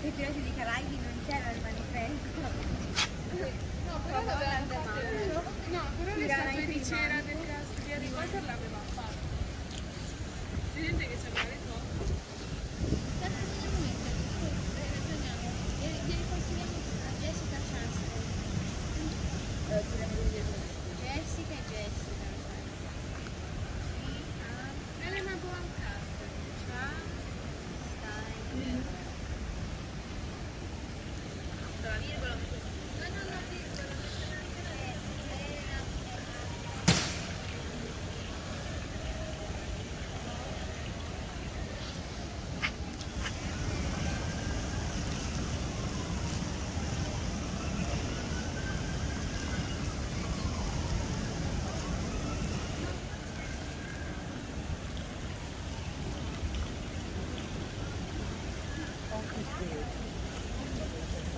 i piloti dei Caraibi non c'era il manifesto. No, però l'avevamo fatto. No, però le statue di cera del cast di Harry Potter l'aveva fatto. C'è gente che c'aveva le foto. Glieli consigliamo a Jessica Chastain. Jessica e Jessica. Elena Bonham Carter. Stein. La virgola. No, la virgola.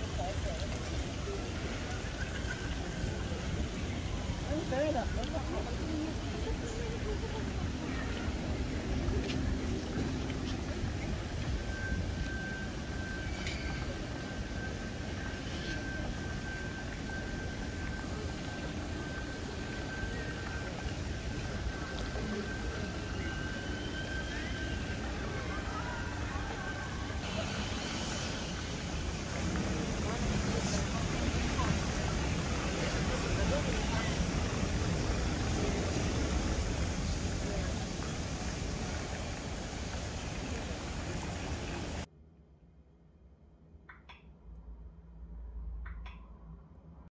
Bene,